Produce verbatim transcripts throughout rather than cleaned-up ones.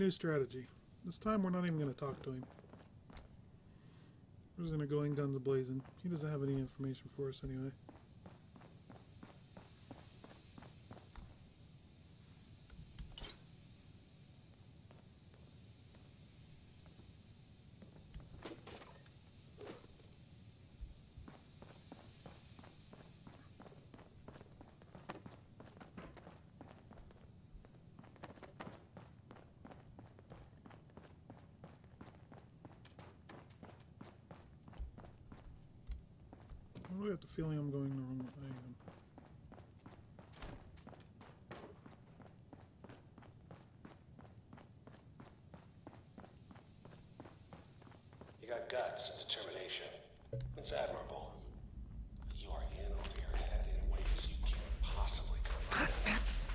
new strategy. This time we're not even going to talk to him. We're just going to go in guns blazing. He doesn't have any information for us anyway. I got the feeling I'm going the wrong way. You got guts and determination. It's admirable. You are in over your head in ways you can't possibly comprehend.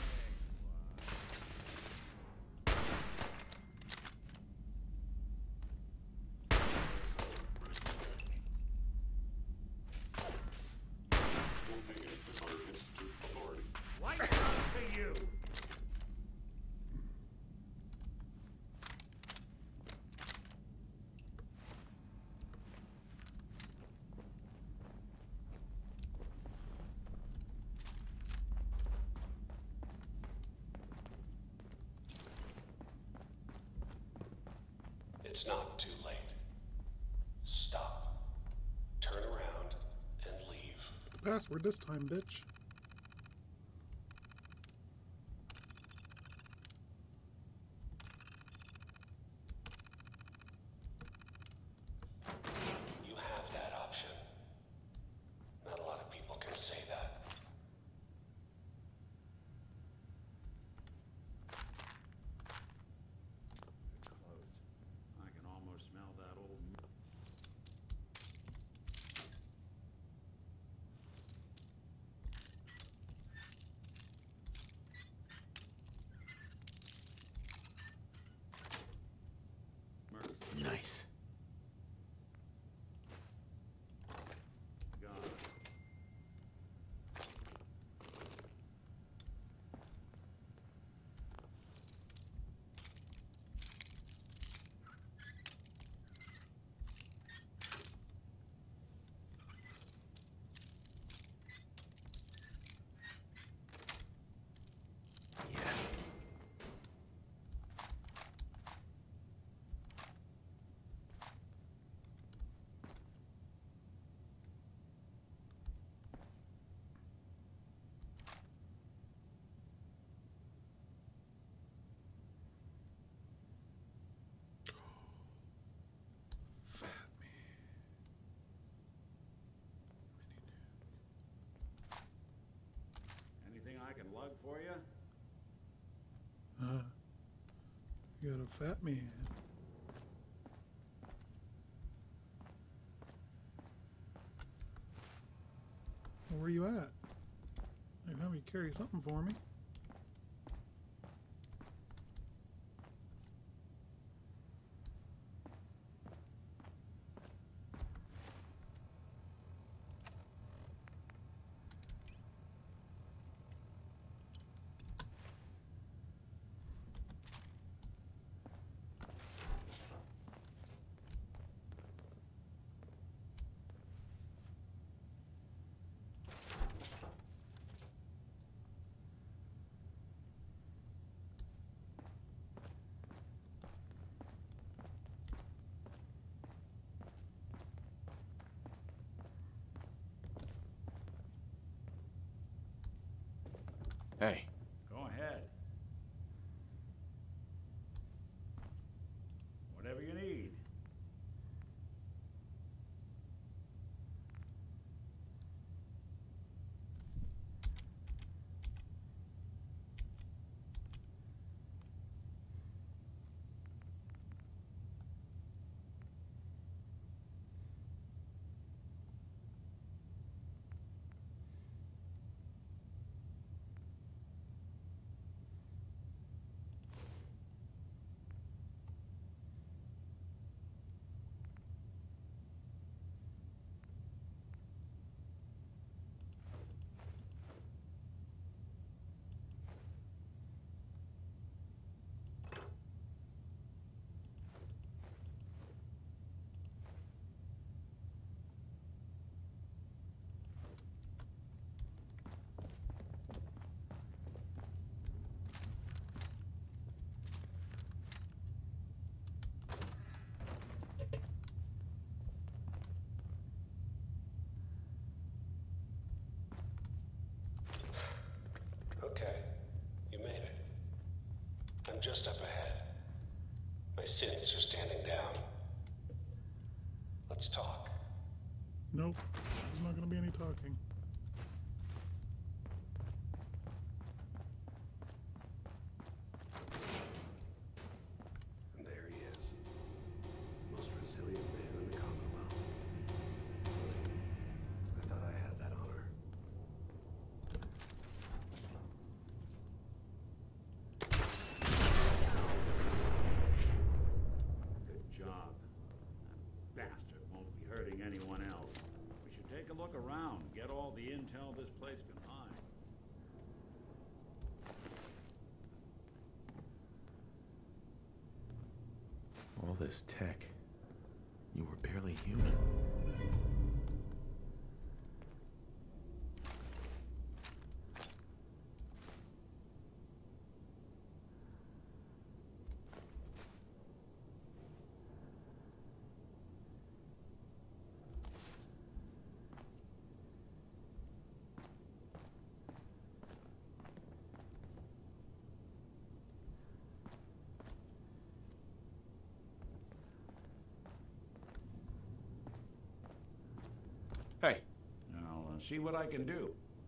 It's not too late. Stop. Turn around and leave. The password this time, bitch. You have that option. Not a lot of people can say that. I can almost smell that old... Nice. Gone. Yes. Fat me. Anything I can lug for you? Uh, you got a fat man. Well, where you at? Like, have you carry something for me? Hey. Go ahead. Whatever you need. just up ahead. My synths are standing down. Let's talk. Nope. There's not going to be any talking. And there he is. Most resilient man in the Commonwealth. I thought I had that honor. Good job. That bastard won't be hurting anyone else. We should take a look around, get all the intel this place can hide. All this tech. You were barely human. Hey. I'll uh, see what I can do.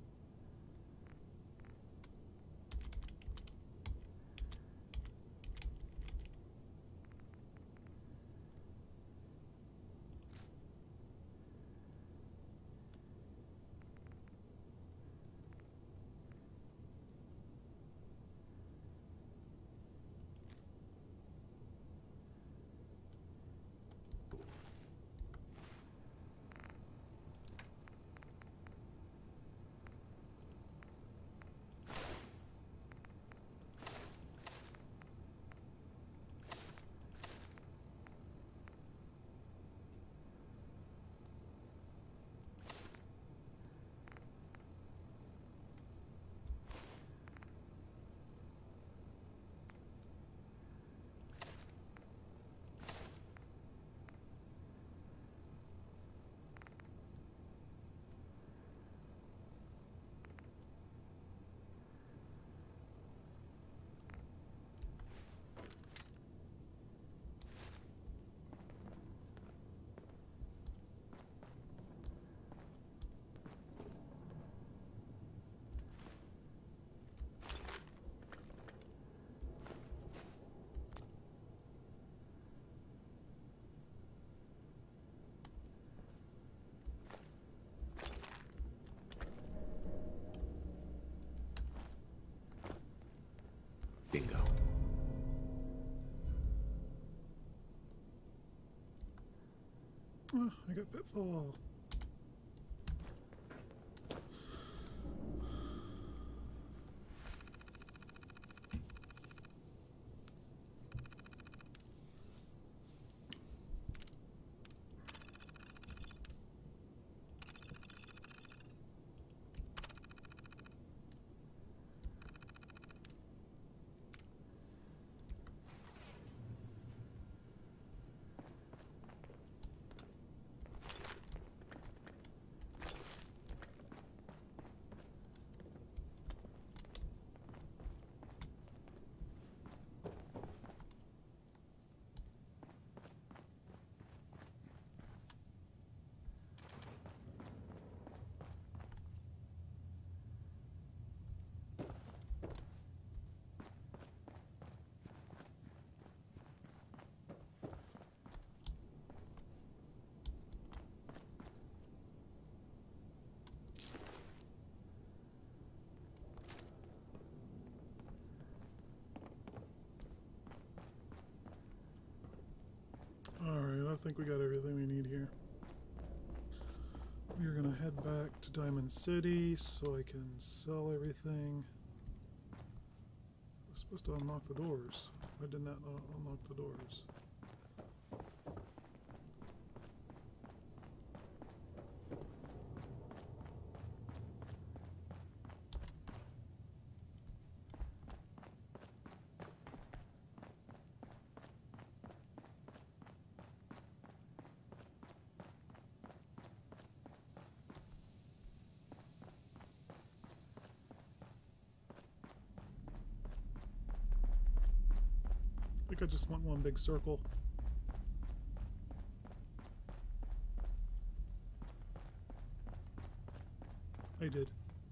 Bingo. Oh, I got Pitfall. Alright, I think we got everything we need here. We're gonna head back to Diamond City so I can sell everything. I was supposed to unlock the doors. Why didn't that not unlock the doors? think I just want one big circle. I did.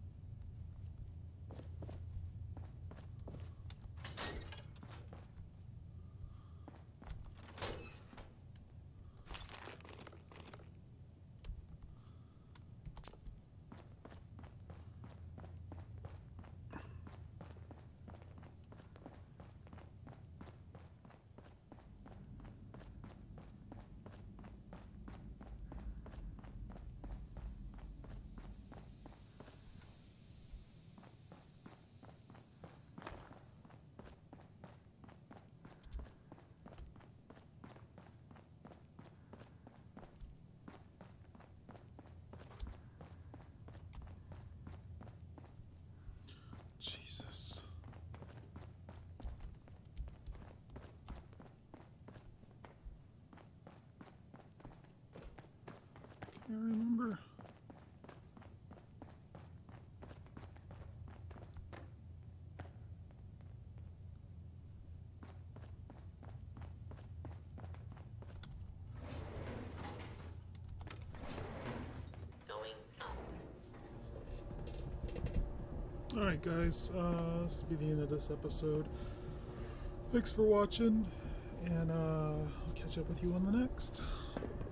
Jesus. Can't remember. Alright guys, uh, this will be the end of this episode. Thanks for watching, and uh, I'll catch up with you on the next.